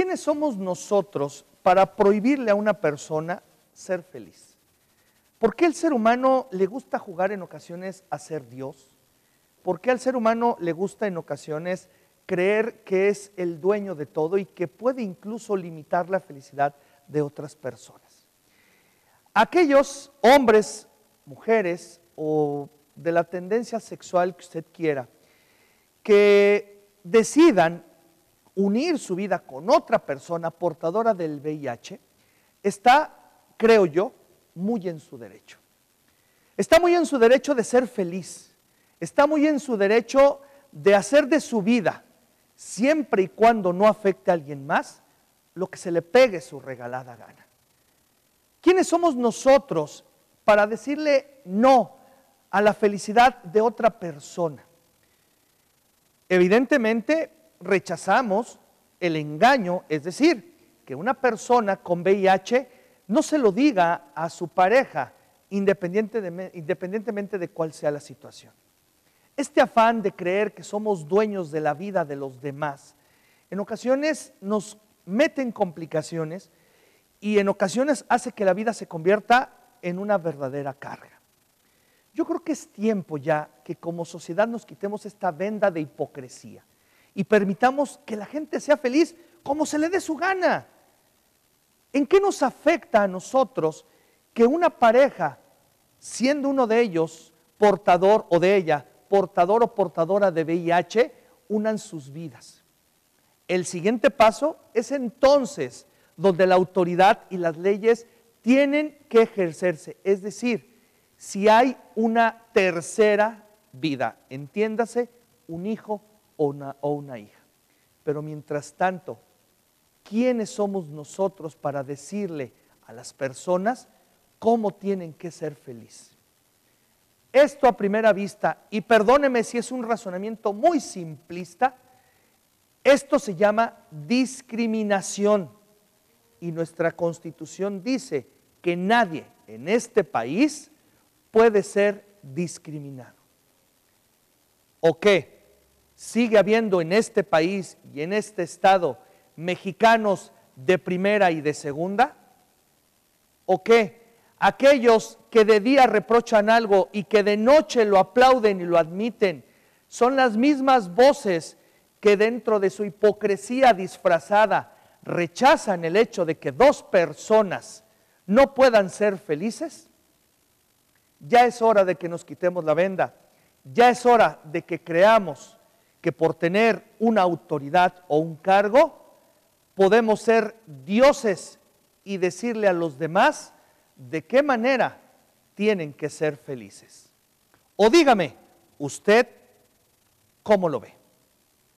¿Quiénes somos nosotros para prohibirle a una persona ser feliz? ¿Por qué al ser humano le gusta jugar en ocasiones a ser Dios? ¿Por qué al ser humano le gusta en ocasiones creer que es el dueño de todo y que puede incluso limitar la felicidad de otras personas? Aquellos hombres, mujeres o de la tendencia sexual que usted quiera, que decidan unir su vida con otra persona portadora del VIH, está, creo yo, muy en su derecho. Está muy en su derecho de ser feliz, está muy en su derecho de hacer de su vida, siempre y cuando no afecte a alguien más, lo que se le pegue su regalada gana. ¿Quiénes somos nosotros para decirle no a la felicidad de otra persona? Evidentemente, rechazamos el engaño, es decir, que una persona con VIH no se lo diga a su pareja, independientemente de cuál sea la situación. Este afán de creer que somos dueños de la vida de los demás, en ocasiones nos mete en complicaciones y en ocasiones hace que la vida se convierta en una verdadera carga. Yo creo que es tiempo ya que como sociedad nos quitemos esta venda de hipocresía y permitamos que la gente sea feliz como se le dé su gana. ¿En qué nos afecta a nosotros que una pareja, siendo uno de ellos portador o de ella, portador o portadora de VIH, unan sus vidas? El siguiente paso es entonces donde la autoridad y las leyes tienen que ejercerse, es decir, si hay una tercera vida, entiéndase, un hijo o una hija. Pero mientras tanto, ¿quiénes somos nosotros para decirle a las personas cómo tienen que ser felices? Esto a primera vista, y perdóneme si es un razonamiento muy simplista, esto se llama discriminación. Y nuestra Constitución dice que nadie en este país puede ser discriminado. ¿O qué? ¿Sigue habiendo en este país y en este estado mexicanos de primera y de segunda? ¿O qué? Aquellos que de día reprochan algo y que de noche lo aplauden y lo admiten, son las mismas voces que dentro de su hipocresía disfrazada rechazan el hecho de que dos personas no puedan ser felices. Ya es hora de que nos quitemos la venda, ya es hora de que creamos que por tener una autoridad o un cargo podemos ser dioses y decirle a los demás de qué manera tienen que ser felices. O dígame, ¿usted cómo lo ve?